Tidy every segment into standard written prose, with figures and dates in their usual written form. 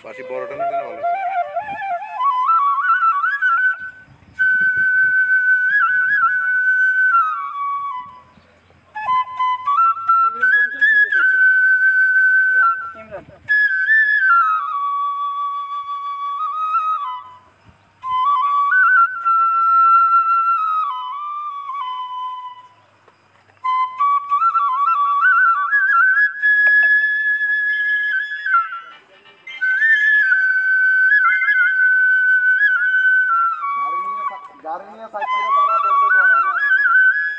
বাঁশি বড়টা নিলে ভালো হতো। গাড়ি নিয়ে সাইকেলে তারা বন্ধ কর আমি আসছি।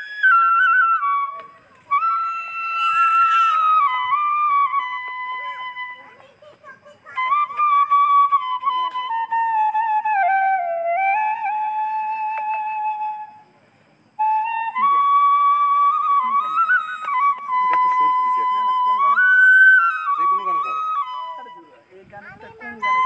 এটা একটু সুর দিছে একটা। না কোন গানে যে কোনো গানের পারে। এই গানটা কোন গানে